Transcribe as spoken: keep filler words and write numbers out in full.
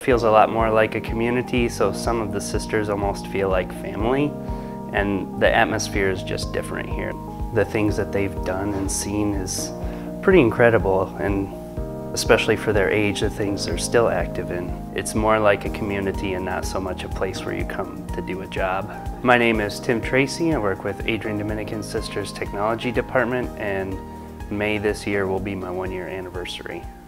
Feels a lot more like a community, so some of the sisters almost feel like family, and the atmosphere is just different here. The things that they've done and seen is pretty incredible, and especially for their age, the things they're still active in. It's more like a community and not so much a place where you come to do a job. My name is Tim Tracy. I work with Adrian Dominican Sisters Technology Department, and May this year will be my one year anniversary.